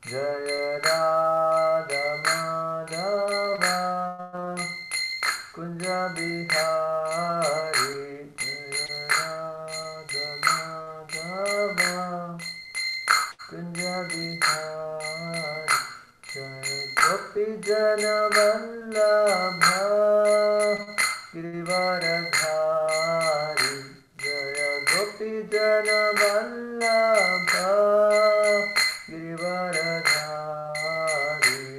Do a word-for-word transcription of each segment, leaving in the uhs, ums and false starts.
जय राधा माधव कुंज बिहारी जय राधा माधव कुंज बिहारी जय गोपी जन वल्लभ गिरिवरधारी जय गोपी जन वल्लभ गिरिवरधारी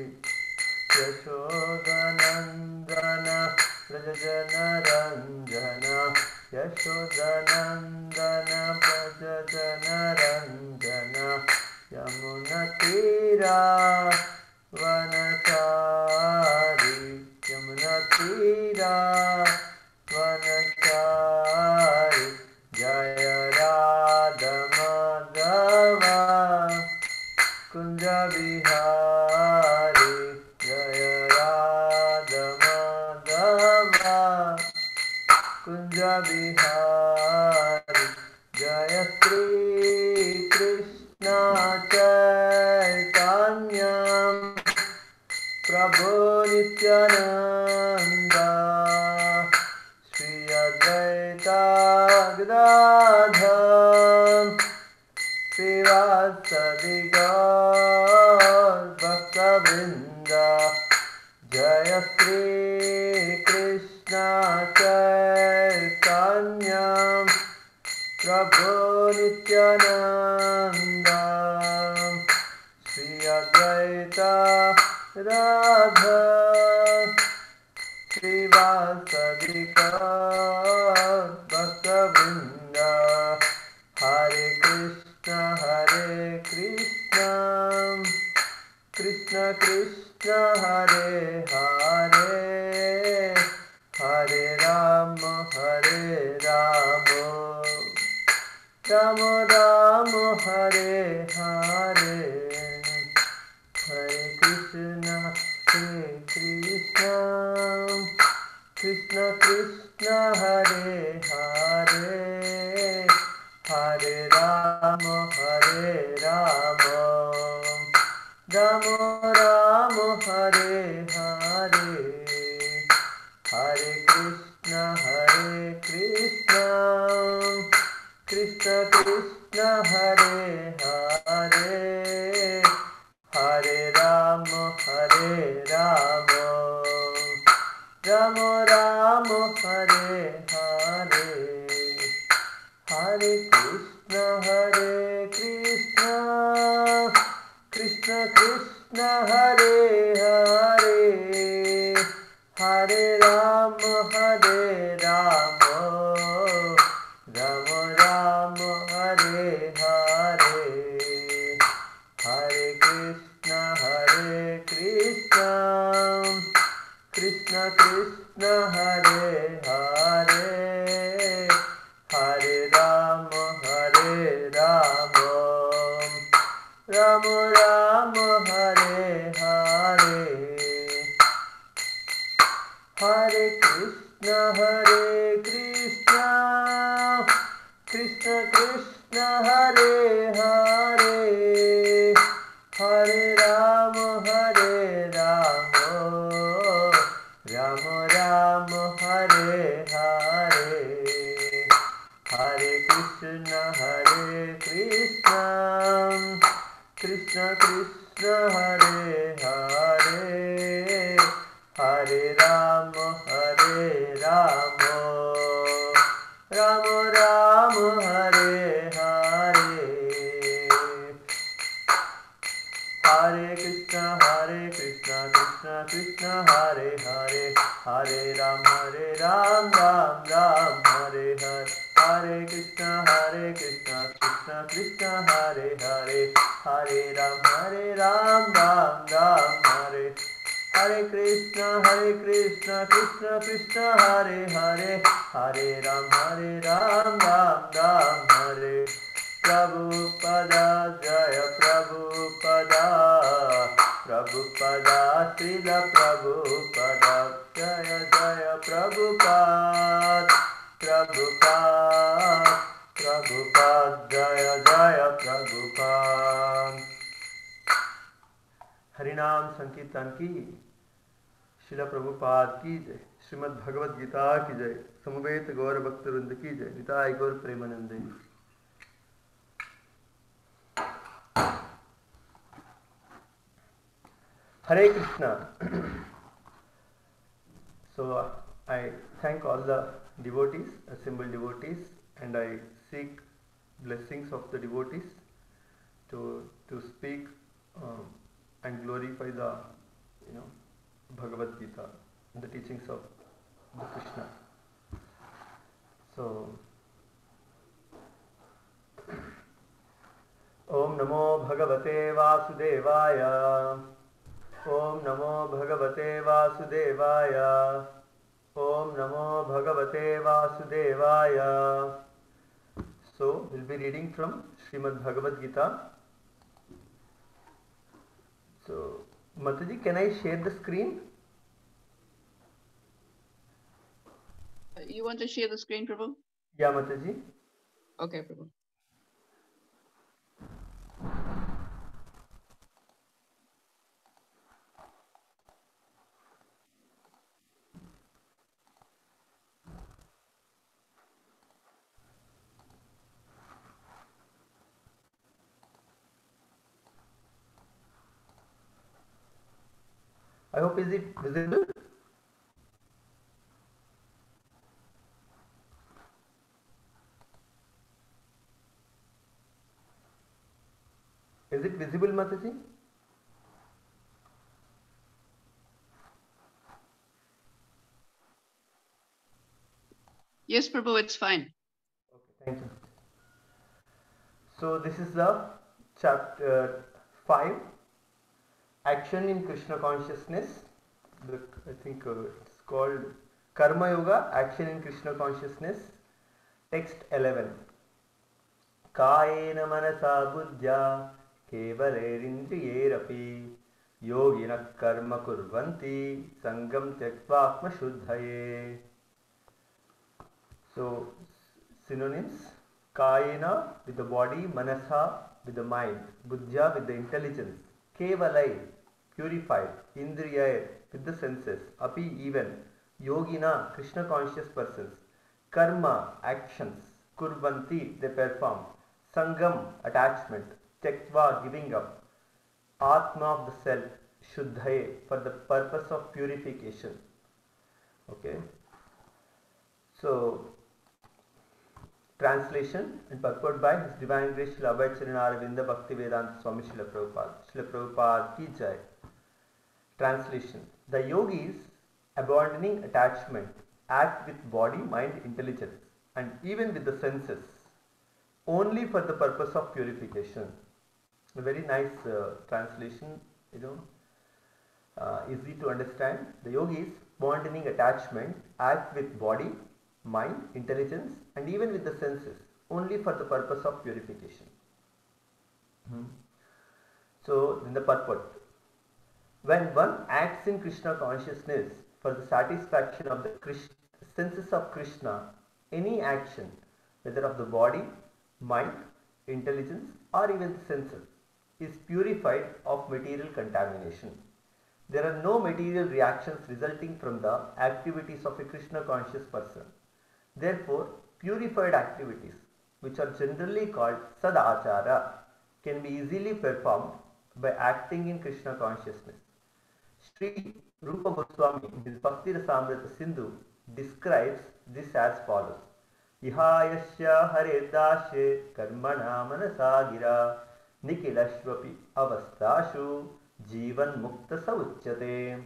यशोदनंदन व्रज जन रंजन यशोदनंदन व्रज जन रंजन यमुना तीरा वनचारी यमुना तीरा वनचारी जय राधा माधव कुंज बिहारी जय राधा माधव कुंज बिहारी जय श्री कृष्ण चैतन्य प्रभु नित्यानंद श्री अद्वैता गदाधर श्रीवासदि गौर भक्तवृंद जय श्री कृष्ण चैतन्य प्रभु नित्यानंद श्री अद्वैता राधा श्रीवासदि गौर भक्तवृंद हरे कृष्ण हरे कृष्ण कृष्ण कृष्ण हरे हरे हरे राम हरे राम राम राम हरे हरे हरे कृष्ण हरे कृष्ण कृष्ण कृष्ण हरे हरे हरे राम हरे राम राम राम हरे हरे हरे कृष्ण हरे कृष्ण कृष्ण कृष्ण हरे हरे हरे राम हरे राम राम राम हरे हरे हरे कृष्ण हरे कृष्ण कृष्ण कृष्ण हरे हरे हरे राम हरे राम राम राम हरे हरे हरे कृष्ण हरे कृष्ण कृष्ण कृष्ण हरे हरे हरे राम हरे राम राम राम हरे हरे हरे कृष्ण हरे कृष्ण कृष्ण कृष्ण हरे हरे हरे राम हरे राम राम राम हरे हरे हरे कृष्ण हरे कृष्ण कृष्ण कृष्ण हरे हरे हरे राम हरे राम राम राम हरे हरे हरे कृष्ण हरे कृष्ण कृष्ण कृष्ण हरे हरे हरे राम हरे राम राम राम हरे हरे हरे कृष्ण हरे कृष्ण कृष्ण कृष्ण हरे हरे हरे राम हरे राम राम राम हरे हरे कृष्ण हरे कृष्ण कृष्ण कृष्ण हरे हरे हरे राम हरे राम राम राम हरे प्रभुपदा जय प्रभुपदा प्रभुपदा श्रील प्रभुपदा जय जय प्रभुपाद प्रभुपाद प्रभुपाद जय जय प्रभुपाद हरिनाम संकीर्तन की, शिला प्रभुपाद की जय, श्रीमद् भगवद गीता की जय, समवेत गौर भक्त वृंद की जय, निताय गौर प्रेमानंदे। Hare Krishna. So I thank all the devotees, assembled devotees, and I seek blessings of the devotees to to speak um, and glorify the, you know, Bhagavad Gita, the teachings of the Krishna. So Om Namo Bhagavate Vasudevaya. Om Namo Bhagavate Vasudevaya. Om Namo Bhagavate Vasudevaya. So we'll be reading from Srimad Bhagavad Gita. So Mataji, can I share the screen? You want to share the screen, Prabhu? Yeah, Mataji. Okay, Prabhu. I hope is it visible? Is it visible, Mataji? Yes, Prabhu, it's fine. Okay, thank you. So this is the chapter five, action in Krishna consciousness. The, I think uh, it's called Karma Yoga, action in Krishna consciousness. Text eleven. Kayena manasa buddhya kevalerindriyerapi yogina karma kurvanti sangam tyaktva atma shuddhaye. So synonyms: Kayena with the body, Manasa with the mind, Buddhya with the intelligence, Kevalai purified, Indriyai with the senses, Api even, Yogina Krishna conscious persons, Karma actions, Kurvanti they perform, Sangam attachment, Tyaktva giving up, Atma of the self, Shuddhaye for the purpose of purification. Okay. So translation and purport by His Divine Grace Srila Abhay Charanaravinda Bhaktivedanta Swami Srila Prabhupada. Srila Prabhupada ki jai. Translation: the yogis, abandoning attachment, act with body, mind, intelligence, and even with the senses, only for the purpose of purification. A very nice uh, translation, you know, uh, easy to understand. The yogis, abandoning attachment, act with body, mind, intelligence, and even with the senses, only for the purpose of purification. Hmm. So, in the purport, when one acts in Krishna consciousness for the satisfaction of the Krishna, senses of Krishna, any action, whether of the body, mind, intelligence, or even the senses, is purified of material contamination. There are no material reactions resulting from the activities of a Krishna conscious person. Therefore, purified activities, which are generally called sadachara, can be easily performed by acting in Krishna consciousness. Sri Rupa Goswami in his Bhakti Rasamrita Sindhu describes this as follows: Ihayasya hare dashe karmana manasa gira nikilashvapi avastashu jivan mukta sauchyate.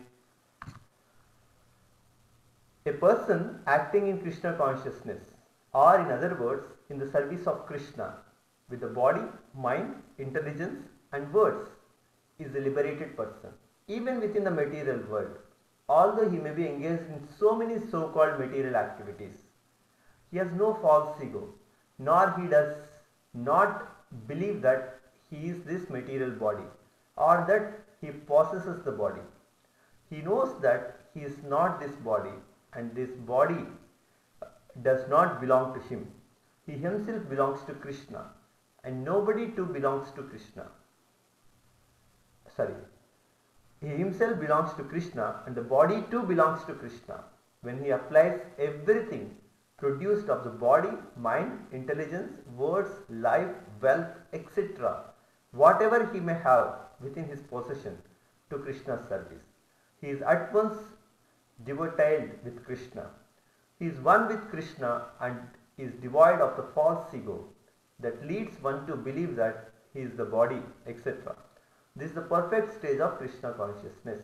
A person acting in Krishna consciousness, or in other words, in the service of Krishna, with the body, mind, intelligence, and words, is a liberated person, even within the material world, although he may be engaged in so many so-called material activities. He has no false ego, nor he does not believe that he is this material body, or that he possesses the body. He knows that he is not this body, and this body does not belong to him. He himself belongs to Krishna, and nobody too belongs to Krishna. Sorry. he himself belongs to Krishna and the body too belongs to Krishna. When he applies everything produced of the body, mind, intelligence, words, life, wealth, et cetera, whatever he may have within his possession, to Krishna's service, he is at once devoted with Krishna. He is one with Krishna and is devoid of the false ego that leads one to believe that he is the body, et cetera. This is the perfect stage of Krishna consciousness.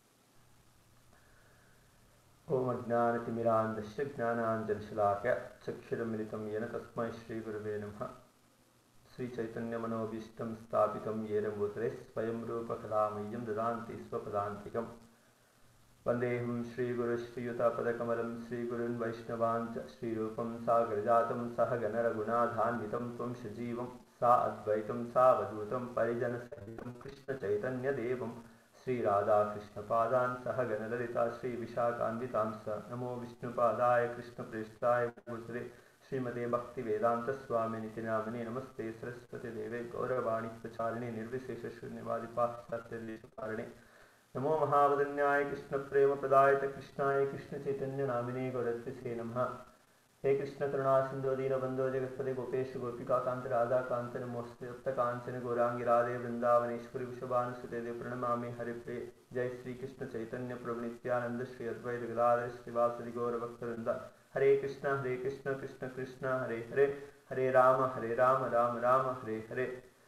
Om Ajnanatimirandasya Jnananjanashalakaya Chakshuramilitam Yena Tasmai Shri Gurave Namaha Sri Chaitanya Manobishtam Stapitam Yena Bhutare Swayam Rupa Kalamayam Dadanti Swapadantikam Vandeham Shri Guru Shri Yuta Padakamalam Shri Gurun Vaishnavancha Shri Rupam Sagarjatam Sahagana Raghunadhanvitam Tvam Shajivam Sa Advaitam Sa Vadutam Parijana Sahitam Krishna Chaitanya Devam Sri Radha Krishna Padan Sahagana Lalita Sri Vishakanvitamsa Namo Vishnu Padaya Krishna Prestaya Gurtare Srimate Bhakti Vedanta Swami Nitinamani Namaste Saraswati Deve Gauravani Pacharani Nirvishesha Shunyavadi Paschatya Deshakarane Namo Mahavadanyaya Krishna Prema Pradayata Krishnaya Krishna Chaitanya Namine Gauratrise Namaha He Krishna Karuna Sindhu Dina Bandho Jagatpade Gopesha Gopika Kanta Radha Kanta Namoste Apta Kancana Gaurangi Radhe Vrindavaneshwari Vishabhanu Sute Dev Pranamami Hari Pre Jai Sri Krishna Chaitanya Prabhu Nityananda Shri Advaita Gadadhar Shri Vasadi Gaura Bhakta Vrinda Hare Krishna Hare Krishna Krishna Krishna Hare Hare Hare Rama Hare Rama Rama Rama Hare Hare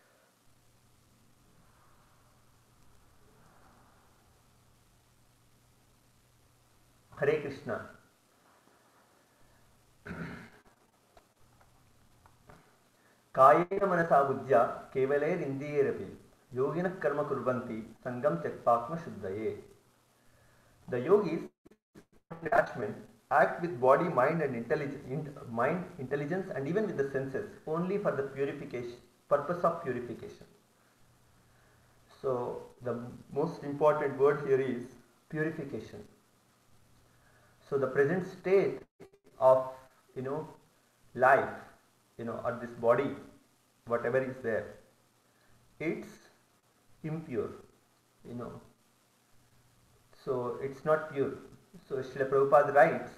Hare Krishna. Kayena manasa buddhya kevale indiyerapi yogina karma kurvanti sangam tyakpakma shuddhaye. The yogis attachment act with body, mind and intelligence, mind, intelligence and even with the senses only for the purification, purpose of purification. So the most important word here is purification. So the present state of, you know, life, you know, or this body, whatever is there, it's impure, you know. So it's not pure. So Srila Prabhupada writes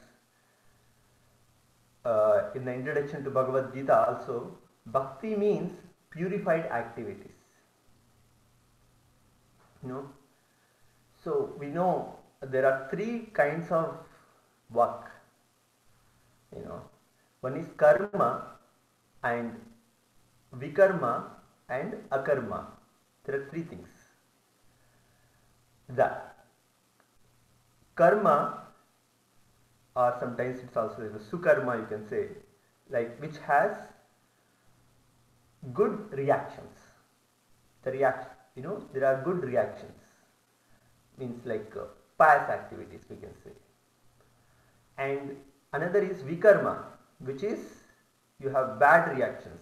uh, in the introduction to Bhagavad Gita also, bhakti means purified activities. You know. So we know there are three kinds of work. You know, one is karma and vikarma and akarma. There are three things. The karma, or sometimes it's also the sukarma, you can say, like which has good reactions. The reaction, you know, there are good reactions. Means like uh, pious activities, we can say. And another is vikarma, which is you have bad reactions.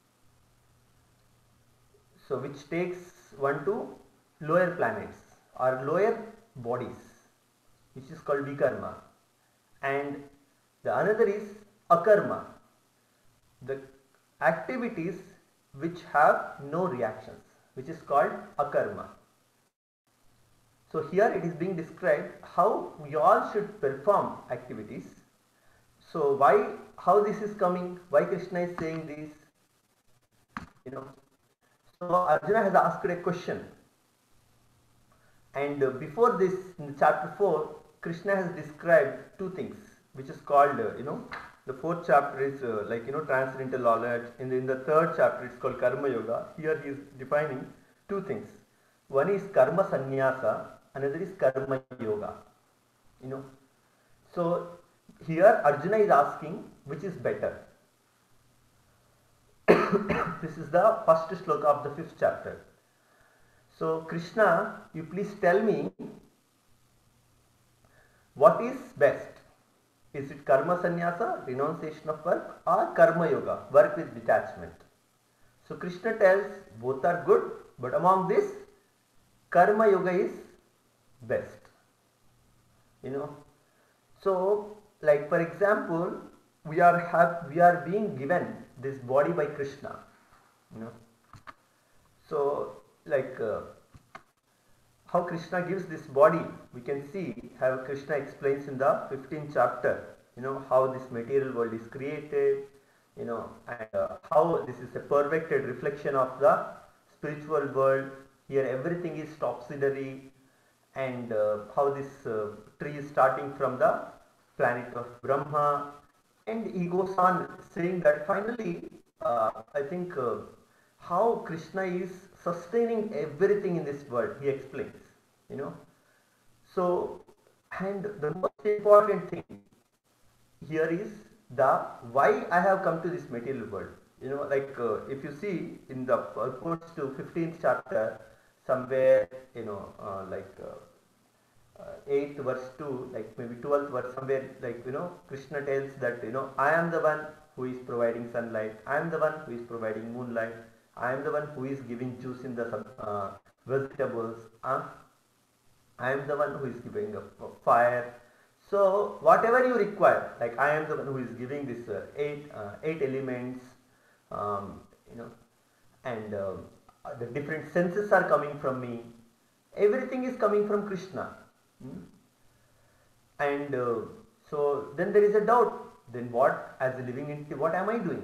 So which takes one to lower planets or lower bodies, which is called vikarma. And the another is akarma, the activities which have no reactions, which is called akarma. So here it is being described how we all should perform activities. So why, how this is coming, why Krishna is saying this, you know. So Arjuna has asked a question, and uh, before this in chapter four, Krishna has described two things, which is called, uh, you know, the fourth chapter is uh, like, you know, transcendental knowledge. In the, in the third chapter it's called karma yoga. Here he is defining two things. One is karma sannyasa, another is karma yoga, you know. So here Arjuna is asking which is better. This is the first shloka of the fifth chapter. So Krishna, you please tell me what is best. Is it karma sannyasa, renunciation of work, or karma yoga, work with detachment? So Krishna tells both are good, but among this karma yoga is best, you know. So like for example, we are have we are being given this body by Krishna, you know. So like uh, how Krishna gives this body. We can see how Krishna explains in the fifteenth chapter, you know, how this material world is created, you know, and uh, how this is a perfected reflection of the spiritual world. Here everything is topsy, and uh, how this uh, tree is starting from the planet of Brahma, and he goes on saying that finally, uh, I think uh, how Krishna is sustaining everything in this world, he explains, you know. So, and the most important thing here is the why I have come to this material world. You know, like uh, if you see in the purports to fifteenth chapter, somewhere, you know, uh, like uh, uh, eighth verse two, like maybe twelfth verse, somewhere, like, you know, Krishna tells that, you know, I am the one who is providing sunlight, I am the one who is providing moonlight, I am the one who is giving juice in the uh, vegetables, uh, I am the one who is giving a, a fire. So whatever you require, like I am the one who is giving this uh, eight uh, eight elements, um, you know, and um, the different senses are coming from me. Everything is coming from Krishna. Hmm? And uh, so then there is a doubt. Then what, as a living entity, what am I doing?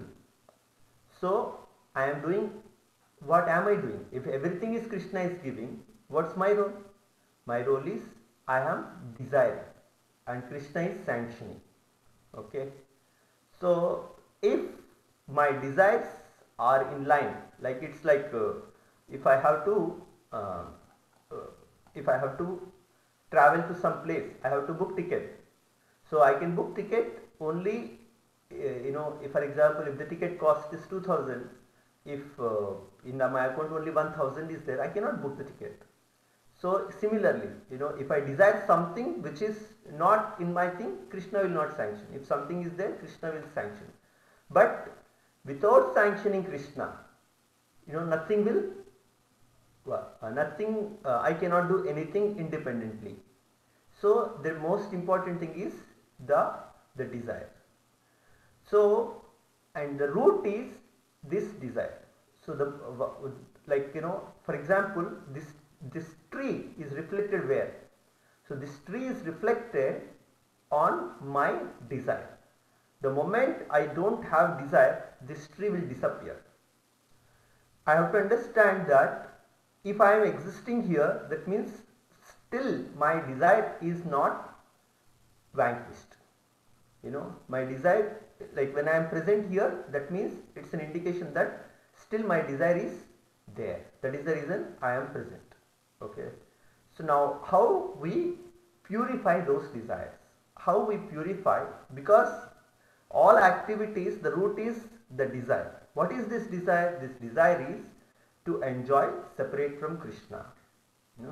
So I am doing, what am I doing? If everything is Krishna is giving, what's my role? My role is I am desiring, and Krishna is sanctioning. Okay. So if my desires are in line, like it's like uh, if I have to uh, uh, if I have to travel to some place, I have to book ticket. So I can book ticket only, uh, you know, if for example, if the ticket cost is two thousand, if uh, in my account only one thousand is there, I cannot book the ticket. So similarly, you know, if I desire something which is not in my thing, Krishna will not sanction. If something is there, Krishna will sanction. But without sanctioning Krishna, you know, nothing will, uh, nothing, uh, I cannot do anything independently. So the most important thing is the, the desire. So, and the root is this desire. So the, uh, like, you know, for example, this this tree is reflected where? So this tree is reflected on my desire. The moment I don't have desire, this tree will disappear. I have to understand that if I am existing here, that means still my desire is not vanquished. You know, my desire, like when I am present here, that means it's an indication that still my desire is there. That is the reason I am present. Okay. So now how we purify those desires? How we purify? Because all activities, the root is the desire. What is this desire? This desire is to enjoy separate from Krishna. You know,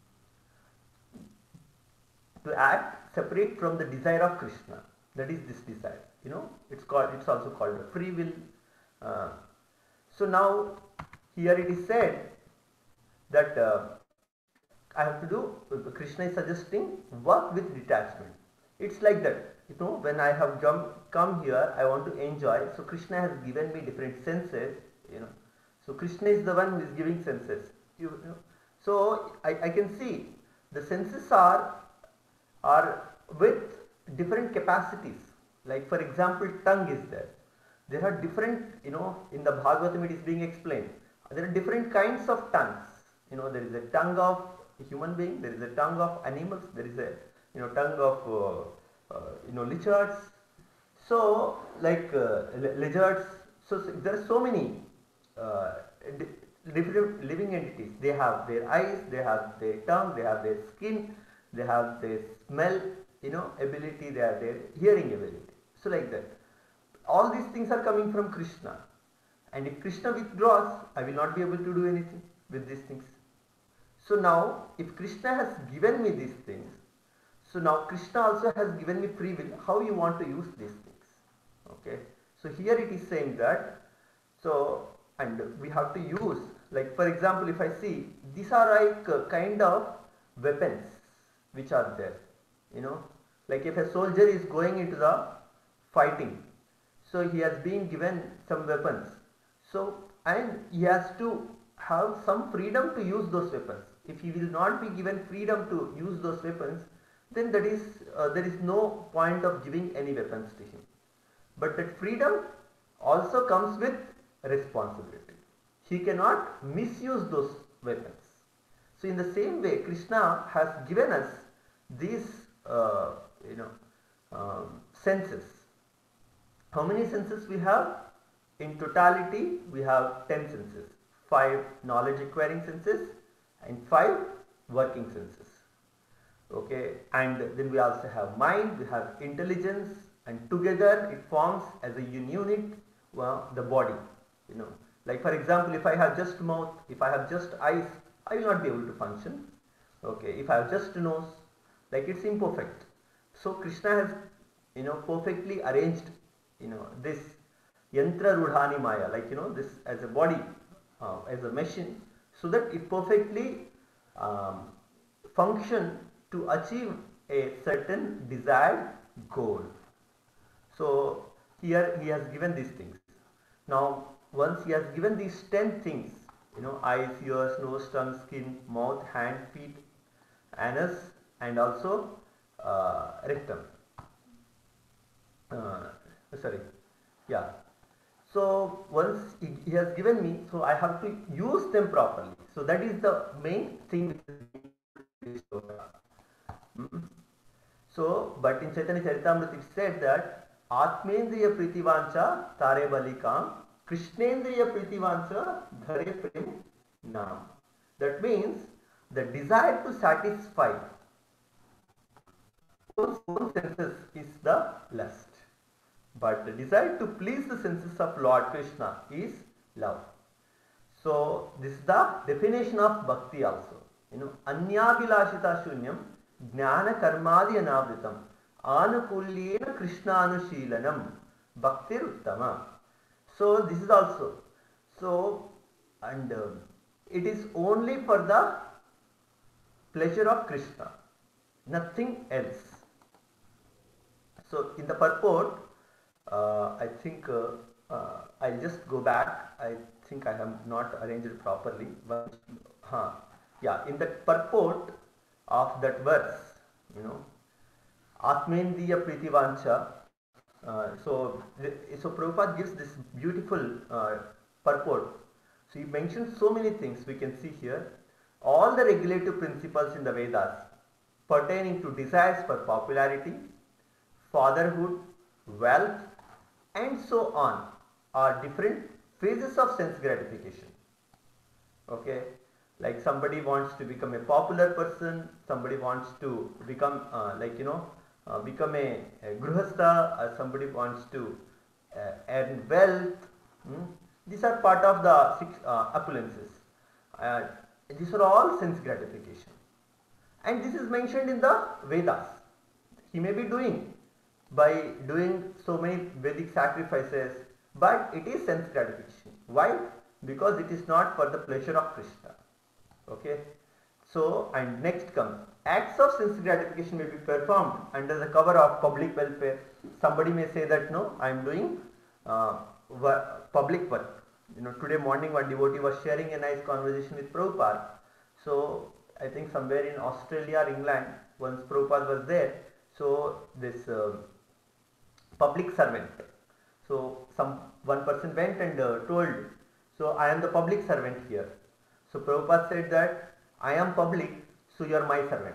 to act separate from the desire of Krishna. That is this desire. You know, it's called. It's also called a free will. Uh, so now here it is said that uh, I have to do. Krishna is suggesting work with detachment. It's like that. You know, when I have come, come here, I want to enjoy. So Krishna has given me different senses. You know, so Krishna is the one who is giving senses. You, you know, so I, I can see the senses are are with different capacities. Like for example, tongue is there. There are different. You know, in the Bhagavatam it is being explained. There are different kinds of tongues. You know, there is a tongue of a human being. There is a tongue of animals. There is a you know tongue of uh, Uh, you know lizards. So like uh, lizards, so, so there are so many uh, different living entities. They have their eyes, they have their tongue, they have their skin, they have their smell, you know, ability, they have their hearing ability. So like that, all these things are coming from Krishna, and if Krishna withdraws, I will not be able to do anything with these things. So now if Krishna has given me these things, so now Krishna also has given me free will, how you want to use these things. Okay. So here it is saying that, so, and we have to use, like for example, if I see, these are like uh, kind of weapons which are there. You know, like if a soldier is going into the fighting, so he has been given some weapons. So, and he has to have some freedom to use those weapons. If he will not be given freedom to use those weapons, then that is uh, there is no point of giving any weapons to him. But that freedom also comes with responsibility. He cannot misuse those weapons. So in the same way, Krishna has given us these uh, you know um, senses. How many senses we have? In totality, we have ten senses. Five knowledge acquiring senses and five working senses. Okay, and then we also have mind, we have intelligence, and together it forms as a unit, well, the body. You know, like for example, if I have just mouth, if I have just eyes, I will not be able to function. Okay, if I have just nose, like it's imperfect. So Krishna has, you know, perfectly arranged, you know, this yantra rudhani maya, like you know, this as a body, uh, as a machine, so that it perfectly um, function to achieve a certain desired goal. So here he has given these things. Now once he has given these ten things, you know, eyes, ears, nose, tongue, skin, mouth, hand, feet, anus, and also uh, rectum. Uh, sorry, yeah. So once he, he has given me, so I have to use them properly. So that is the main thing which is mm. So, but in Chaitanya Charitamrita it said that Atmendriya Pritivancha Tare Balikam Krishnendriya Pritivancha Dhare Prem Nam. That means the desire to satisfy one's own senses is the lust. But the desire to please the senses of Lord Krishna is love. So this is the definition of bhakti also. You know, Anyabhilashita Shunyam Jnana Karmadi Anavritam Anukulyena Krishna Anushilanam Bhaktir Uttama. So this is also. So and uh, it is only for the pleasure of Krishna, nothing else. So in the purport, uh, I think uh, uh, I'll just go back. I think I have not arranged it properly. But, huh, yeah, in the purport of that verse, you know, Atmendriya Pritivancha. Uh, so, so Prabhupada gives this beautiful uh, purport. So he mentions so many things we can see here. All the regulative principles in the Vedas pertaining to desires for popularity, fatherhood, wealth, and so on are different phases of sense gratification. Okay, like somebody wants to become a popular person, somebody wants to become uh, like you know uh, become a, a gruhastha, or somebody wants to uh, earn wealth. Hmm? These are part of the six uh, opulences. Uh, these are all sense gratification, and this is mentioned in the Vedas. He may be doing by doing so many Vedic sacrifices, but it is sense gratification. Why? Because it is not for the pleasure of Krishna. Okay. So, and next comes acts of sense gratification may be performed under the cover of public welfare. Somebody may say that no, I am doing uh, work, public work. You know, today morning one devotee was sharing a nice conversation with Prabhupada. So I think somewhere in Australia or England, once Prabhupada was there, so this uh, public servant. So some one person went and uh, told, so I am the public servant here. So Prabhupada said that I am public, so you are my servant.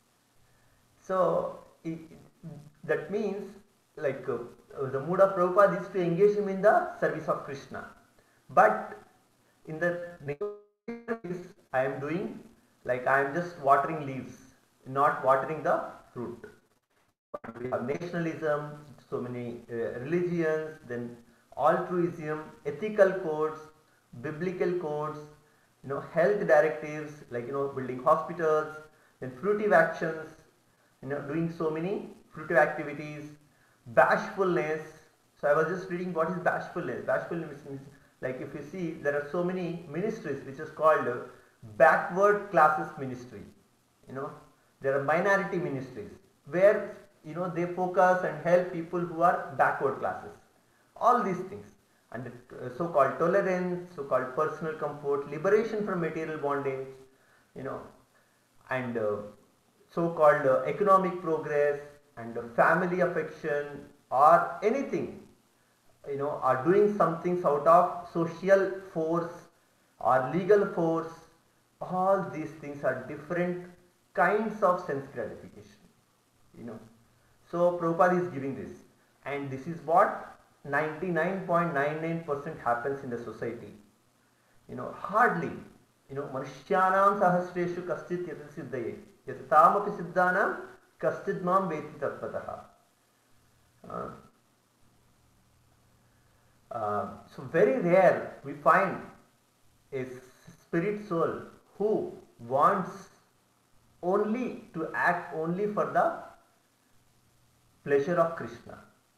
So it, that means like uh, the mood of Prabhupada is to engage him in the service of Krishna. But in the negative I am doing like I am just watering leaves, not watering the fruit. We have nationalism, so many uh, religions, then altruism, ethical codes, biblical codes, you know, health directives like you know building hospitals, then fruitive actions, you know, doing so many fruitive activities, bashfulness. So I was just reading what is bashfulness. Bashfulness means like if you see there are so many ministries which is called uh, backward classes ministry. You know, there are minority ministries where you know they focus and help people who are backward classes. All these things. And uh, so-called tolerance, so-called personal comfort, liberation from material bondage, you know, and uh, so-called uh, economic progress and uh, family affection or anything, you know, are doing some things out of social force or legal force. All these things are different kinds of sense gratification, you know. So Prabhupada is giving this, and this is what ninety-nine point nine nine percent happens in the society. You know, hardly, you know, manushyanam sahasreshu kaschit yata siddhaye yatatam api siddhanam kaschit mam veti tattvataha. Uh, uh, so very rare we find a spirit soul who wants only to act only for the pleasure of Krishna.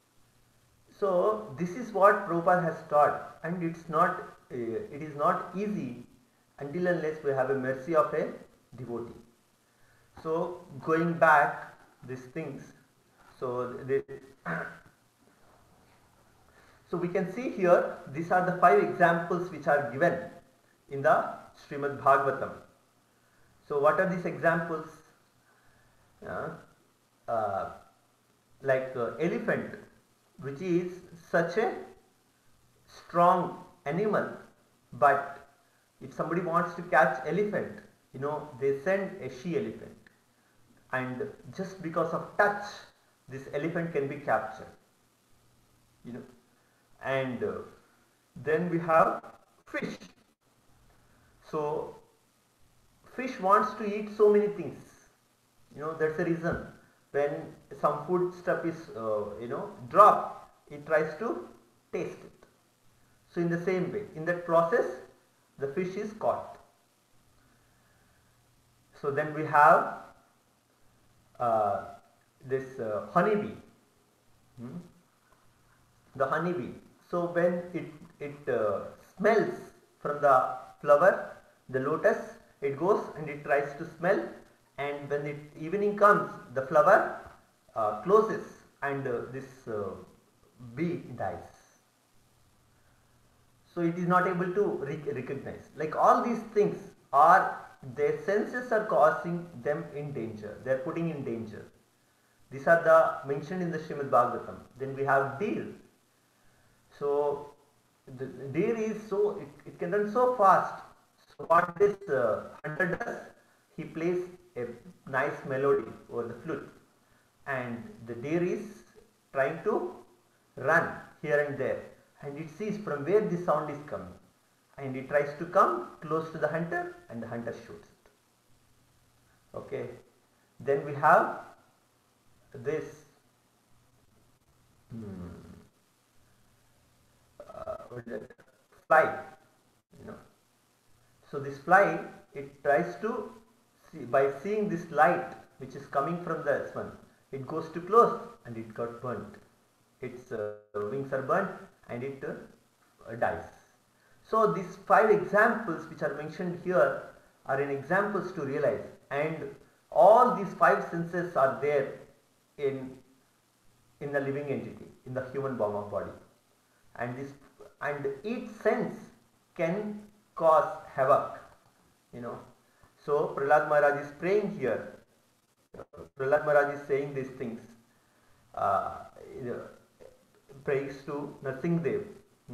So this is what Prabhupada has taught, and it's not, uh, it is not easy until unless we have a mercy of a devotee. So going back these things, so they, so we can see here, these are the five examples which are given in the Srimad Bhagavatam. So what are these examples? Uh, uh, like uh, elephant, which is such a strong animal, but if somebody wants to catch elephant, you know, they send a she elephant, and just because of touch this elephant can be captured, you know. And uh, then we have fish. So fish wants to eat so many things, you know, that's the reason when some food stuff is uh, you know, dropped, it tries to taste it. So in the same way, in that process the fish is caught. So then we have uh, this uh, honeybee, hmm? the honeybee. So when it, it uh, smells from the flower, the lotus, it goes and it tries to smell, and when it evening comes, the flower uh, closes and uh, this uh, bee dies. So it is not able to rec recognize. Like all these things are, their senses are causing them in danger. They are putting in danger. These are the mentioned in the Srimad Bhagavatam. Then we have deer. So the deer is so, it, it can run so fast. So what this uh, hunter does, he plays a nice melody over the flute, and the deer is trying to run here and there, and it sees from where the sound is coming, and it tries to come close to the hunter, and the hunter shoots it. Okay. Then we have this hmm, uh, what is it? Fly, you know. So this fly, it tries to see, by seeing this light which is coming from the sun, it goes too close and it got burnt. Its uh, wings are burnt and it uh, dies. So these five examples which are mentioned here are in examples to realize, and all these five senses are there in in the living entity, in the human form of body, and this and each sense can cause havoc, you know. So Prahlad Maharaj is praying here. Prahlad Maharaj is saying these things. Uh, praise to Narsingdev.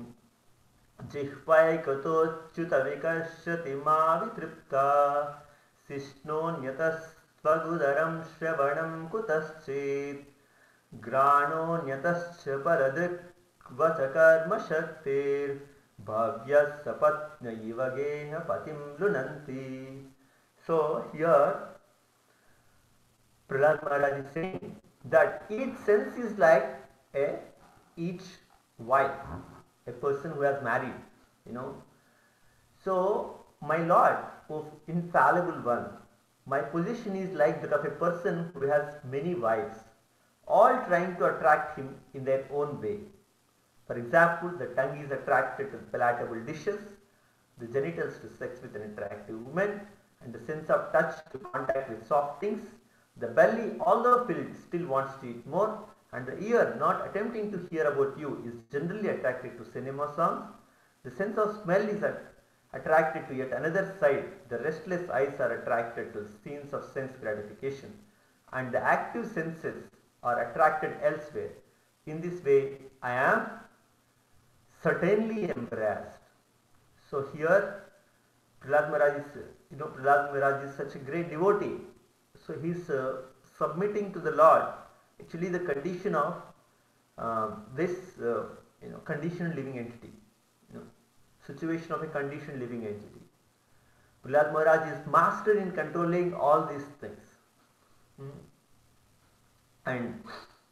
Jihvai katochyuta vikashyati ma vitripta sishnonyatas tvagudaram shravanam kutaschit granoonyatascha paradrik vasakarma shaktir bhavyas sapatna yivagena patim lunanti. So here Prahlad Maharaj is saying that each sense is like a each wife, a person who has married, you know. So my Lord, O infallible one, my position is like that of a person who has many wives, all trying to attract him in their own way. For example, the tongue is attracted to palatable dishes, the genitals to sex with an attractive woman, and the sense of touch to contact with soft things. The belly, although filled, still wants to eat more, and the ear, not attempting to hear about you, is generally attracted to cinema songs. The sense of smell is, at, attracted to yet another side. The restless eyes are attracted to scenes of sense gratification, and the active senses are attracted elsewhere. In this way, I am certainly embarrassed. So here, Prahlad Maharaj is, you know, Prahlad Maharaj is such a great devotee. So he is uh, submitting to the Lord actually the condition of uh, this, uh, you know, conditioned living entity, you know, situation of a conditioned living entity. Prahlad Maharaj is master in controlling all these things. Hmm. And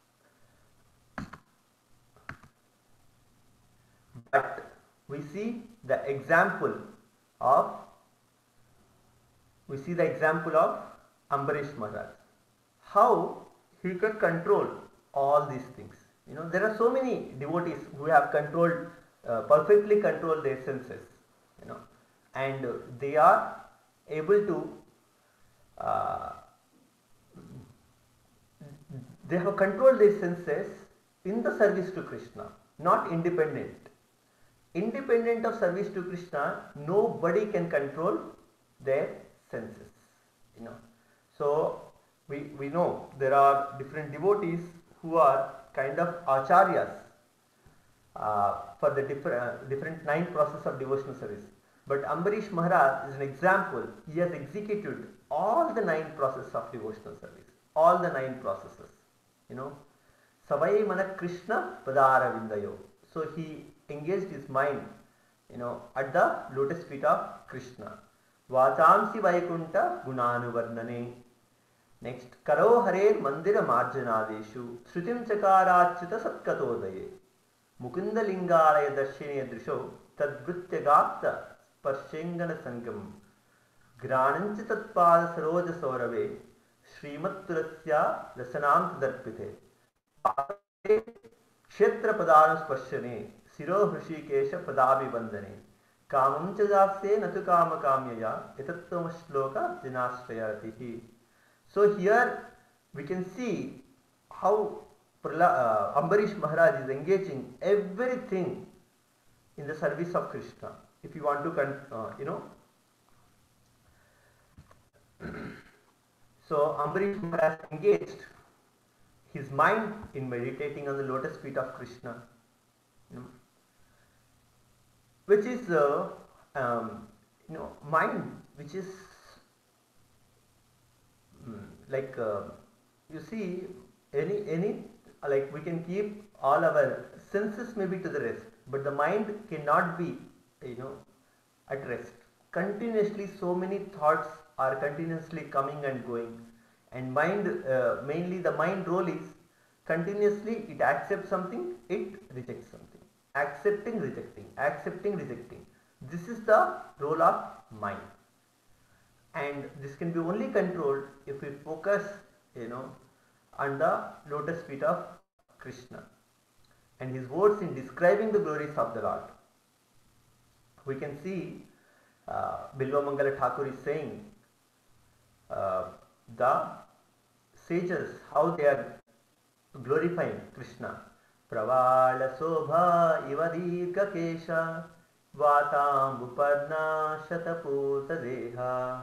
but we see the example of we see the example of Ambarish Maharaj, how he can control all these things. You know, there are so many devotees who have controlled, uh, perfectly controlled their senses, you know, and uh, they are able to, uh, they have controlled their senses in the service to Krishna, not independent. Independent of service to Krishna, nobody can control their senses, you know. So we, we know there are different devotees who are kind of acharyas uh, for the different, uh, different nine process of devotional service. But Ambarish Maharaj is an example. He has executed all the nine processes of devotional service, all the nine processes, you know. Savai mana Krishna padara vindayo. So he engaged his mind, you know, at the lotus feet of Krishna. Vachamsi Vaikunta Gunanuvarnane. Next, Karo Hare Mandira Marjanadeshu Shrutim Chakarachyuta Satkatodaye Mukunda Lingalaya Darshine Drisho Tadbritya Gapta Sparshengana Sangam Grananchi Tatpada Saroja Saurave Srimat Turasya Rasanam Tadarpite Kshetra Padanu Sparshane Siro Hrishikesha Padabi Bandane Kamam Chadasya Natu Kama Kamyaya Etattama Shloka Jinashrayatihi. So here we can see how uh, Ambarish Maharaj is engaging everything in the service of Krishna. If you want to, uh, you know, so Ambarish Maharaj engaged his mind in meditating on the lotus feet of Krishna, you know, which is, uh, um, you know, mind which is like uh, you see any any like we can keep all our senses maybe to the rest, but the mind cannot be, you know, at rest. Continuously so many thoughts are continuously coming and going, and mind uh, mainly the mind role is continuously it accepts something, it rejects something, accepting, rejecting, accepting, rejecting. This is the role of mind. And this can be only controlled if we focus, you know, on the lotus feet of Krishna and his words in describing the glories of the Lord. We can see uh, Bilva Mangala Thakur is saying uh, the sages how they are glorifying Krishna. Pravala Sobha Ivadika Kesha Vatam Bupadna Shataputa Deha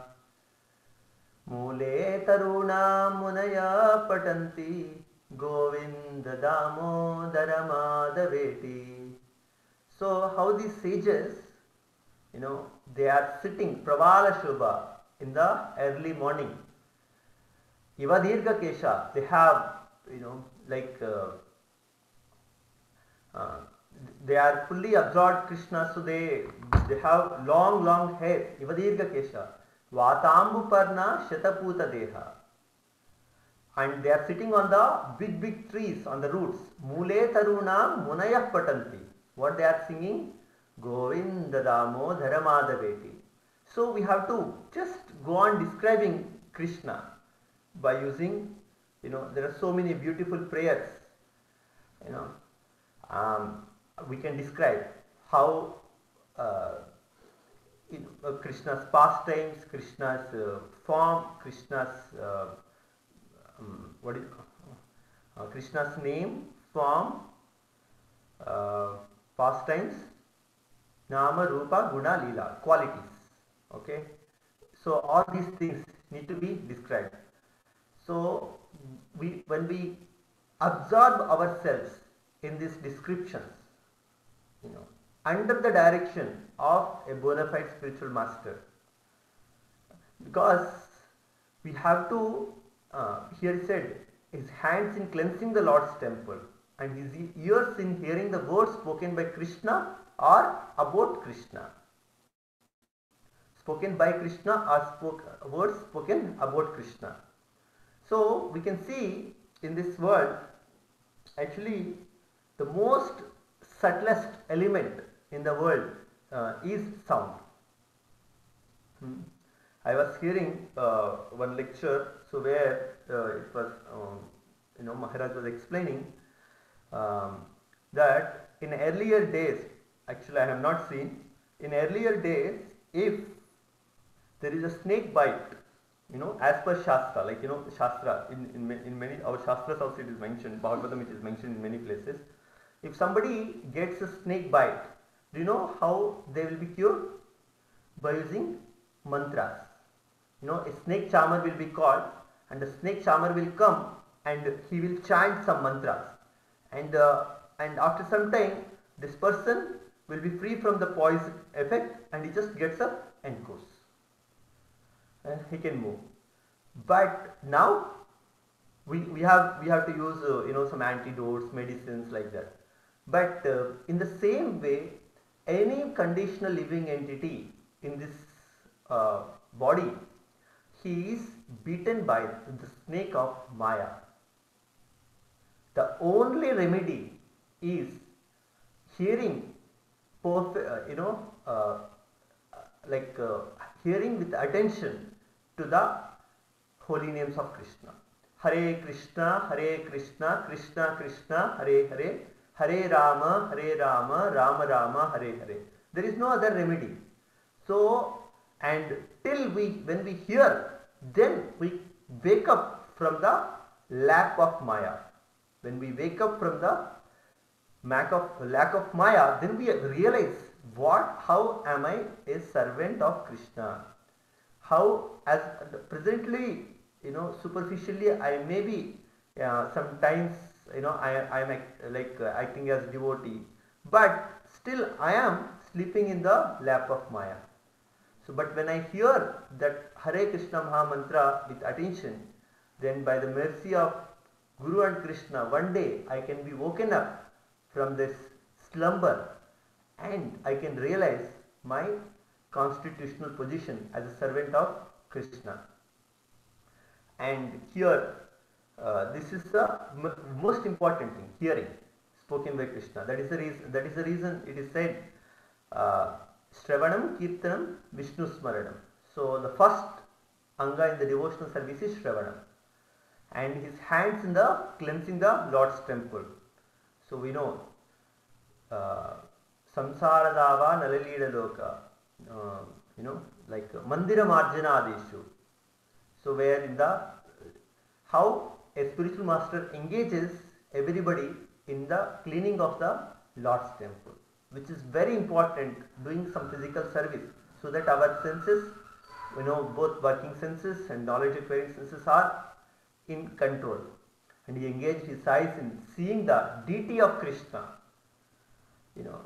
Mule Taruna Munaya Patanti Govinda Damodara Madhaveti. So how these sages, you know, they are sitting Pravala Shobha in the early morning. Ivadirga Kesha, they have, you know, like uh, uh, they are fully absorbed Krishna, so they they have long long hair. Ivadirga Kesha. Vatambu Parna Shataputa Deha. And they are sitting on the big big trees, on the roots. Mule Taruna Munaya Patanti. What they are singing? Govinda Damodara Madhaveti. So we have to just go on describing Krishna by using, you know, there are so many beautiful prayers, you know, um, we can describe how uh, in, uh, Krishna's pastimes, Krishna's uh, form, Krishna's uh, um, what is uh, Krishna's name, form, uh, pastimes, Nama, Rupa, Guna, Leela, qualities. Okay, so all these things need to be described. So we, when we absorb ourselves in these descriptions, you know, under the direction of a bona fide spiritual master, because we have to, uh, here said, his hands in cleansing the Lord's temple and his ears in hearing the words spoken by Krishna or about Krishna. Spoken by Krishna or spoke, words spoken about Krishna. So we can see in this world, actually the most subtlest element in the world uh, is sound. Hmm. I was hearing uh, one lecture, so where uh, it was, um, you know, Maharaj was explaining um, that in earlier days, actually I have not seen, in earlier days, if there is a snake bite, you know, as per Shastra, like, you know, Shastra, in, in, in many, our Shastras also it is mentioned, Bhagavatam it is mentioned in many places. If somebody gets a snake bite, do you know how they will be cured? By using mantras. You know, a snake charmer will be called and the snake charmer will come and he will chant some mantras. And, uh, and after some time, this person will be free from the poison effect and he just gets up and goes. And he can move. But now we, we have we have to use uh, you know, some antidotes, medicines like that. But uh, in the same way, any conditional living entity in this uh, body, he is beaten by the snake of Maya. The only remedy is hearing, perfect, uh, you know, uh, like uh, hearing with attention to the holy names of Krishna. Hare Krishna, Hare Krishna, Krishna Krishna, Hare Hare, Hare Rama, Hare Rama, Rama Rama, Hare Hare. There is no other remedy. So, and till we, when we hear, then we wake up from the lack of Maya. When we wake up from the lack of, lack of Maya, then we realize what, how am I a servant of Krishna? How, as presently, you know, superficially I may be uh, sometimes, you know, I, I am act, like uh, acting as devotee, but still I am sleeping in the lap of Maya. So, but when I hear that Hare Krishna Maha Mantra with attention, then by the mercy of Guru and Krishna, one day I can be woken up from this slumber and I can realize my constitutional position as a servant of Krishna. And here, uh, this is the m most important thing, hearing, spoken by Krishna. That is the reason, that is the reason it is said, uh, Shravanam, Kirtanam, Vishnu Smaranam. So the first anga in the devotional service is Shravanam. And his hands in the cleansing the Lord's temple. So we know, uh, Samsaradava Nalalida Loka, uh, you know, like Mandira Marjana Adeshu. So where in the, how a spiritual master engages everybody in the cleaning of the Lord's temple, which is very important, doing some physical service, so that our senses, you know, both working senses and knowledge acquiring senses are in control. And he engaged his eyes in seeing the deity of Krishna, you know.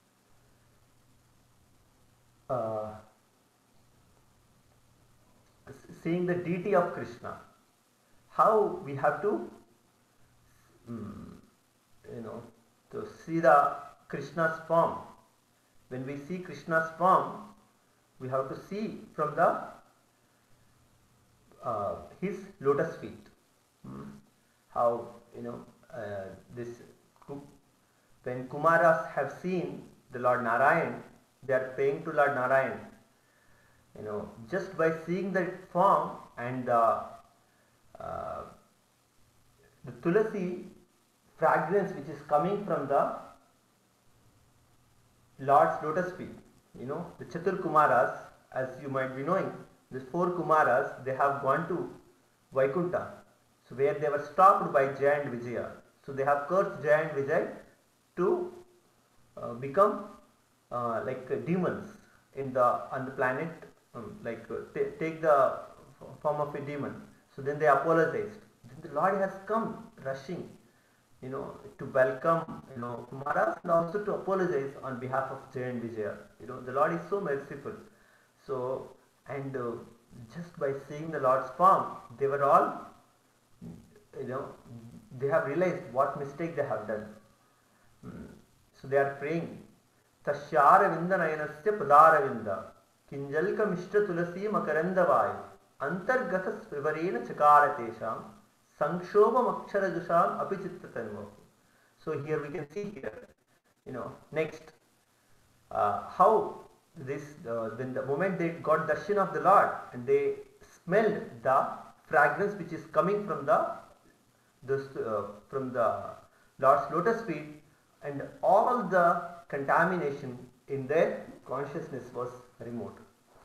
Uh, seeing the deity of Krishna, how we have to, um, you know, to see the Krishna's form. When we see Krishna's form, we have to see from the uh, his lotus feet. Hmm. How, you know, uh, this, when Kumaras have seen the Lord Narayan, they are praying to Lord Narayan. You know, just by seeing that form and uh, uh, the tulasi fragrance which is coming from the Lord's lotus feet, you know, the Chatur Kumaras, as you might be knowing, these four Kumaras, they have gone to Vaikunta, so where they were stopped by Jaya and Vijaya. So they have cursed Jaya and Vijaya to uh, become uh, like uh, demons in the on the planet, um, like uh, t- take the form of a demon. So then they apologized. Then the Lord has come rushing, you know, to welcome, you know, Kumaras, and also to apologize on behalf of Jay and Vijaya. You know, the Lord is so merciful. So, and uh, just by seeing the Lord's form, they were all, you know, they have realized what mistake they have done. Mm. So they are praying. Tashyaravinda nayanasya padaravinda kinjalka mishra tulasi makarandavai antargata vivarena chakaratesham sanshobam aksharajusham apichittatanmo. So here we can see here, you know, next, uh, how this, uh, when the moment they got darshan of the Lord and they smelled the fragrance which is coming from the, this, uh, from the Lord's lotus feet, and all the contamination in their consciousness was removed.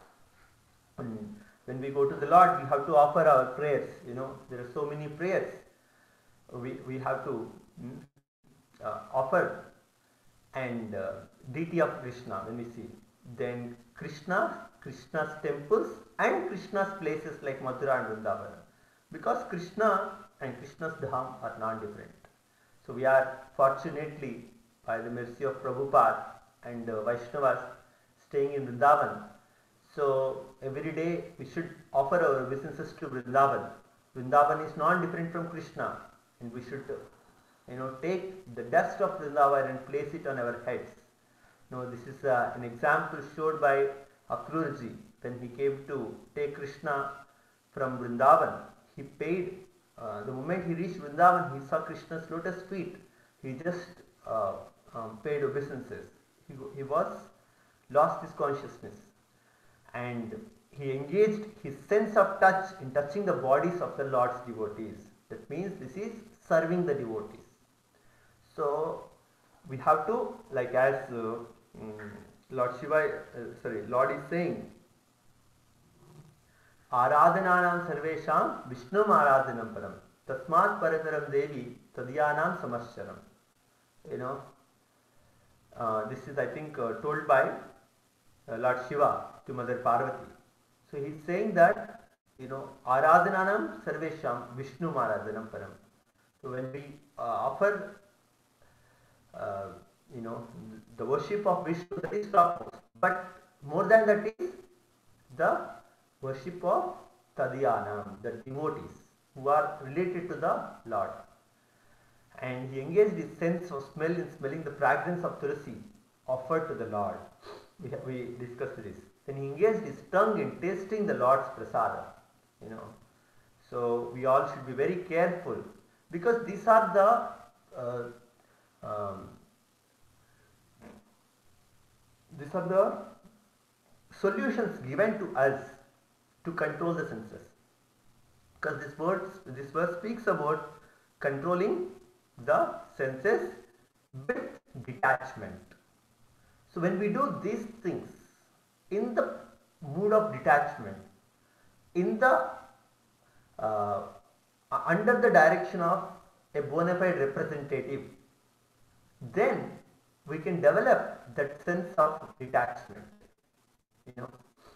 And when we go to the Lord, we have to offer our prayers. You know, there are so many prayers we, we have to mm, uh, offer, and uh, deity of Krishna when we see. Then Krishna, Krishna's temples and Krishna's places like Mathura and Vrindavan. Because Krishna and Krishna's dham are non-different. So we are fortunately, by the mercy of Prabhupada and uh, Vaishnavas, staying in Vrindavan. So every day we should offer our obeisances to Vrindavan. Vrindavan is non-different from Krishna, and we should, you know, take the dust of Vrindavan and place it on our heads. Now this is uh, an example showed by Akrurji when he came to take Krishna from Vrindavan. He paid, uh, the moment he reached Vrindavan, he saw Krishna's lotus feet. He just uh, um, paid obeisances. He, he was lost his consciousness, and he engaged his sense of touch in touching the bodies of the Lord's devotees. That means this is serving the devotees. So we have to, like as uh, um, Lord Shiva, uh, sorry, Lord is saying, Aradhananam sarvesham Vishnum aradhanam param tasmat parataram devi tadyanam samascharam. You know, uh, this is I think uh, told by uh, Lord Shiva to Mother Parvati. So he is saying that, you know, Aradhananam sarvesham Vishnum aradhanam param. So when we uh, offer, uh, you know, the worship of Vishnu, that is topmost. But more than that is the worship of Tadyanam, the devotees who are related to the Lord. And he engaged his sense of smell in smelling the fragrance of Tulasi offered to the Lord. We, have, we discussed this. Then he engaged his tongue in tasting the Lord's prasada. You know, so we all should be very careful, because these are the uh, um, these are the solutions given to us to control the senses. Because this word, this verse speaks about controlling the senses with detachment. So when we do these things in the mood of detachment, in the uh, under the direction of a bona fide representative, then we can develop that sense of detachment. You know,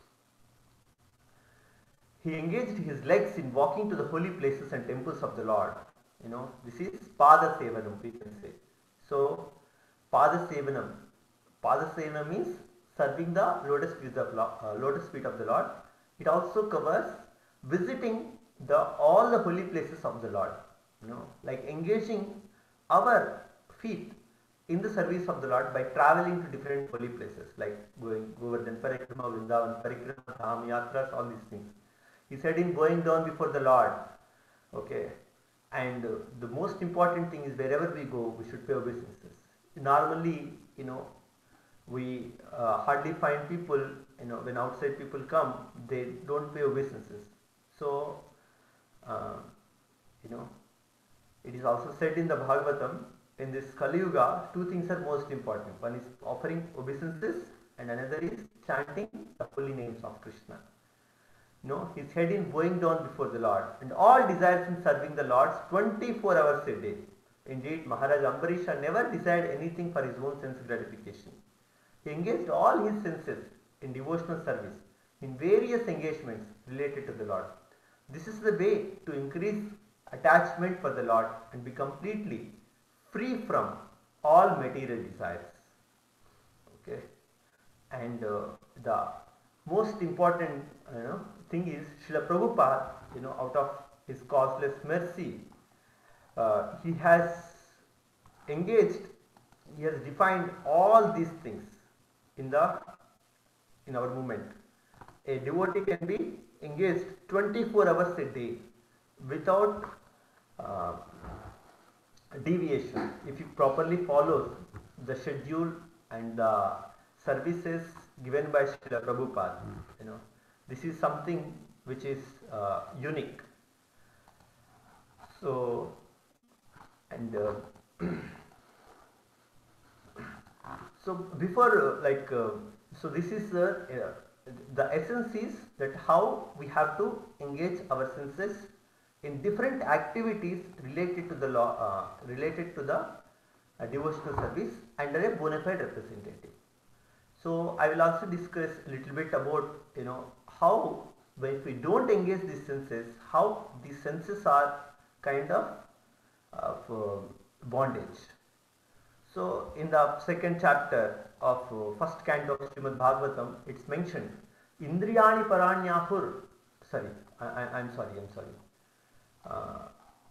he engaged his legs in walking to the holy places and temples of the Lord. You know, this is Pada Sevanam, we can say. So, Pada Sevanam. Pada Sevanam means serving the lotus feet of, uh, lotus feet of the Lord. It also covers visiting the all the holy places of the Lord. You know, like engaging our feet in the service of the Lord by traveling to different holy places, like going Govardhan Parikrama, Vrindavan Parikrama, Dham Yatras, all these things. He said in going down before the Lord, okay, and uh, the most important thing is wherever we go, we should pay obeisances. Normally, you know, we uh, hardly find people, you know, when outside people come, they don't pay obeisances. So, uh, you know, it is also said in the Bhagavatam, in this Kali Yuga, two things are most important. One is offering obeisances, and another is chanting the holy names of Krishna. You know, his head in bowing down before the Lord, and all desires in serving the Lord twenty-four hours a day. Indeed, Maharaj Ambarisha never desired anything for his own sense gratification. He engaged all his senses in devotional service, in various engagements related to the Lord. This is the way to increase attachment for the Lord and be completely free from all material desires. Okay, and uh, the most important you know, thing is Srila Prabhupada, you know, out of his causeless mercy, uh, he has engaged, he has defined all these things in the in our movement. A devotee can be engaged twenty-four hours a day without uh, deviation if he properly follows the schedule and the services given by Srila Prabhupada. You know, this is something which is uh, unique. So, and uh, so before uh, like uh, so this is uh, uh, the essence is that how we have to engage our senses in different activities related to the law, uh, related to the uh, devotional service under a bona fide representative. So I will also discuss a little bit about you know how when if we don't engage these senses, how these senses are kind of of uh, bondage. So in the second chapter of uh, first canto of Srimad Bhagavatam, it's mentioned Indriyani Paranyahur. Sorry, I, I, I'm sorry, I'm sorry. Uh,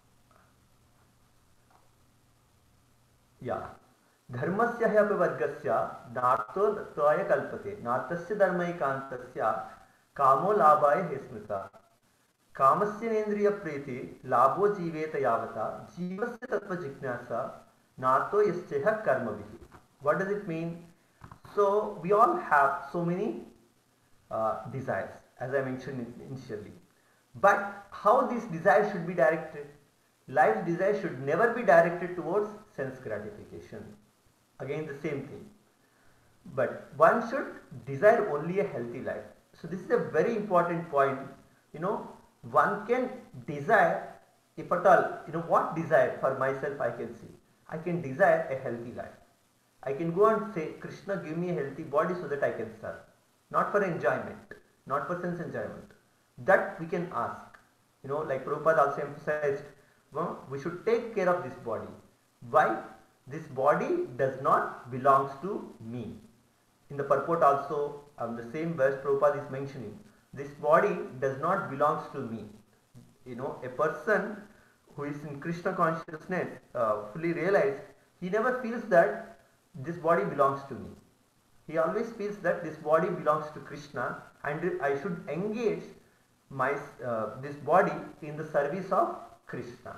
yeah. Dharmasya hi api vargasya narto tvaya kalpate nartasya dharmaikantasya kamo labhaya he smrita कामस्य नेन्द्रिय प्रीति लाभो जीवेत यावता जीवस्य तत्व जिज्ञासा नातो यस्यह कर्मभिः. What does it mean? So we all have so many uh, desires, as I mentioned initially, but how these desires should be directed? Life's desire should never be directed towards sense gratification. Again the same thing, but one should desire only a healthy life. So this is a very important point. You know, one can desire, if at all, you know, what desire for myself I can see. I can desire a healthy life. I can go and say, Krishna, give me a healthy body so that I can serve. Not for enjoyment, not for sense enjoyment. That we can ask. You know, like Prabhupada also emphasized, well, we should take care of this body. Why? This body does not belongs to me. In the purport also, on the same verse Prabhupada is mentioning, this body does not belongs to me. You know, a person who is in Krishna consciousness, uh, fully realized, he never feels that this body belongs to me. He always feels that this body belongs to Krishna and I should engage my uh, this body in the service of Krishna.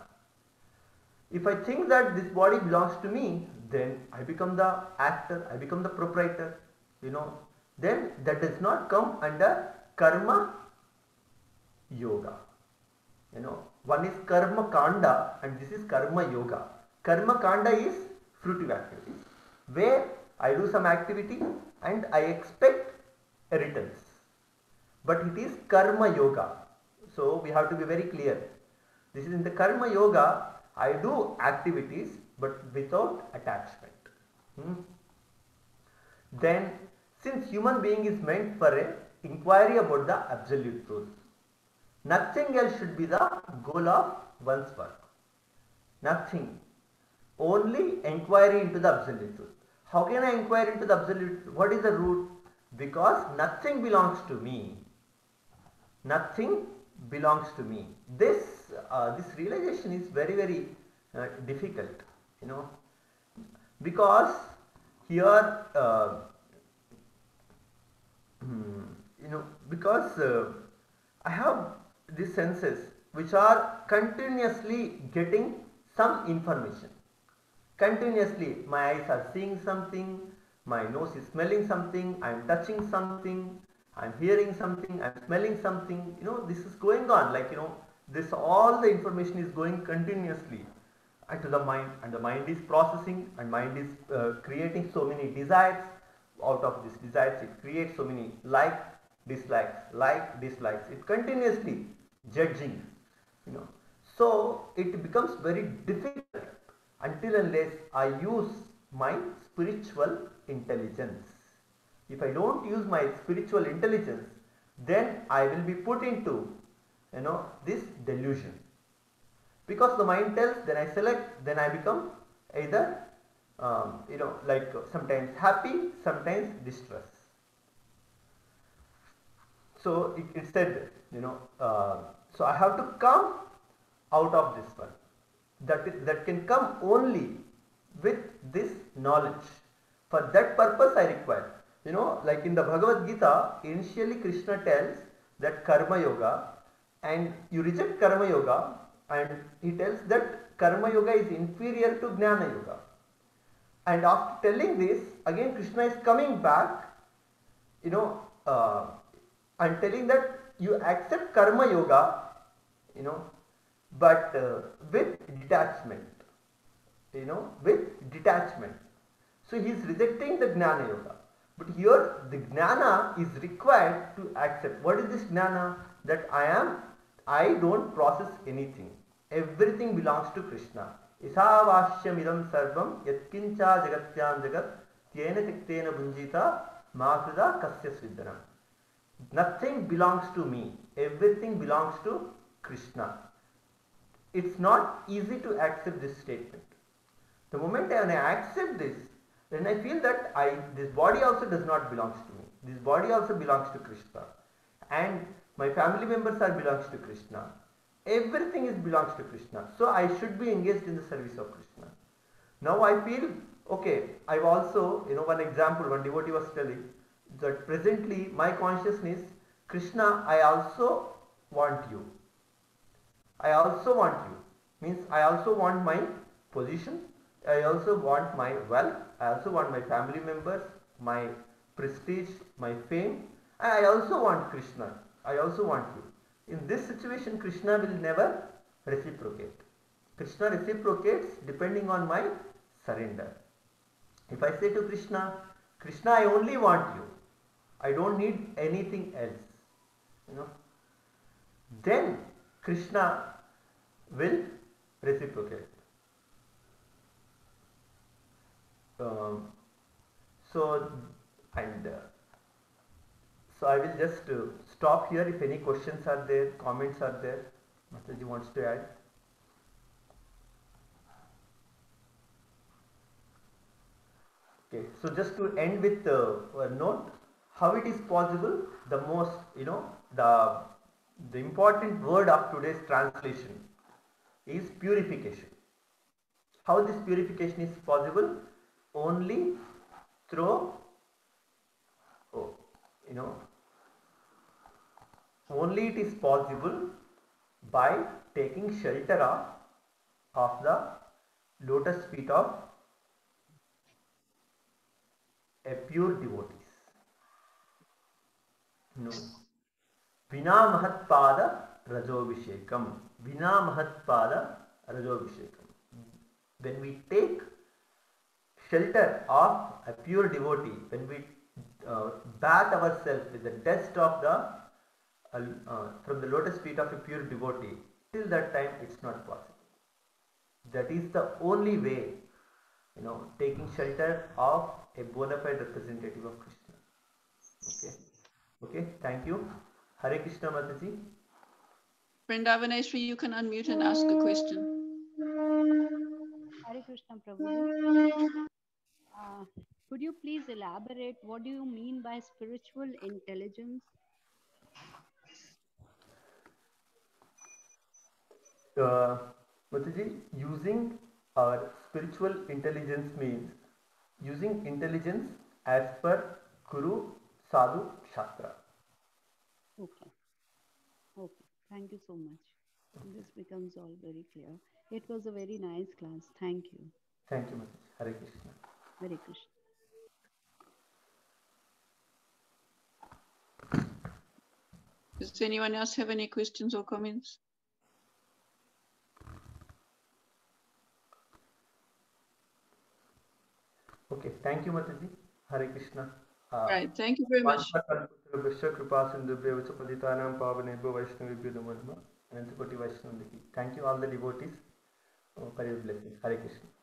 If I think that this body belongs to me, then I become the actor, I become the proprietor, you know, then that does not come under Karma Yoga. You know, one is Karma Kanda and this is Karma Yoga. Karma Kanda is fruitive activities, where I do some activity and I expect a returns. But it is Karma Yoga. So we have to be very clear. This is in the Karma Yoga, I do activities but without attachment. Hmm? Then, since human being is meant for a inquiry about the absolute truth, nothing else should be the goal of one's work. Nothing. Only inquiry into the absolute truth. How can I inquire into the absolute truth? What is the root? Because nothing belongs to me. Nothing belongs to me. This uh, this realization is very very uh, difficult, you know, because here uh, you know because uh, I have these senses which are continuously getting some information. Continuously my eyes are seeing something, my nose is smelling something, I am touching something, I am hearing something, I am smelling something, you know, this is going on, like, you know, this all the information is going continuously into the mind, and the mind is processing, and mind is uh, creating so many desires. Out of these desires it creates so many like, dislikes, like, dislikes, it continuously judging, you know. So it becomes very difficult until unless I use my spiritual intelligence. if I don't use my spiritual intelligence, then I will be put into, you know, this delusion. Because the mind tells, then I select, then I become either, um, you know, like sometimes happy, sometimes distress. So it, it said, you know, uh, so I have to come out of this one. That is, that can come only with this knowledge. For that purpose I require. You know, like in the Bhagavad Gita, initially Krishna tells that Karma Yoga, and you reject Karma Yoga, and he tells that Karma Yoga is inferior to Jnana Yoga. And after telling this, again Krishna is coming back, you know, uh, and telling that you accept Karma Yoga, you know, but uh, with detachment, you know, with detachment. So he is rejecting the Jnana Yoga. But here the Jnana is required to accept. What is this Jnana? That I am, I don't process anything. Everything belongs to Krishna. Isavashyam idam sarvam yatkincha jagatyam jagat tyena tiktena bunjita makrida kasya svidhanam. Nothing belongs to me. Everything belongs to Krishna. It's not easy to accept this statement. The moment when I accept this, then I feel that I this body also does not belong to me. This body also belongs to Krishna. And my family members are belongs to Krishna. Everything is belongs to Krishna. So I should be engaged in the service of Krishna. Now I feel, okay, I've also, you know, one example, one devotee was telling that presently my consciousness, Krishna, I also want you. I also want you. Means I also want my position. I also want my wealth. I also want my family members, my prestige, my fame. And I also want Krishna. I also want you. In this situation, Krishna will never reciprocate. Krishna reciprocates depending on my surrender. If I say to Krishna, Krishna, I only want you. I don't need anything else. You know, then Krishna will reciprocate. Um, so and uh, so I will just uh, stop here. If any questions are there, comments are there, Mataji wants to add. Okay, so just to end with uh, a note, how it is possible, the most, you know, the the important word of today's translation is purification. How this purification is possible? Only through, oh, you know, only it is possible by taking shelter of, of the lotus feet of a pure devotees. No. Vina mahatpada rajobhishekam. Vina mahatpada rajobhishekam. When we take shelter of a pure devotee, when we uh, bath ourselves with the dust of the uh, uh, from the lotus feet of a pure devotee, till that time it's not possible. That is the only way, you know, taking shelter of a bona fide representative of Krishna. Okay, okay, thank you. Hare Krishna, Mataji. Vrindavaneshri, you can unmute and ask a question. Hare Krishna, Prabhuji. Uh, could you please elaborate what do you mean by spiritual intelligence? Uh, Mataji, using our spiritual intelligence means using intelligence as per Guru, Sadhu, Shastra. Okay. Okay. Thank you so much. This becomes all very clear. It was a very nice class. Thank you. Thank you, Mataji. Hare Krishna. Hare Krishna. Does anyone else have any questions or comments? Okay, thank you, Mataji. Hare Krishna. Uh, Right, thank you very much. Thank you all the devotees for your blessings. Hare Krishna.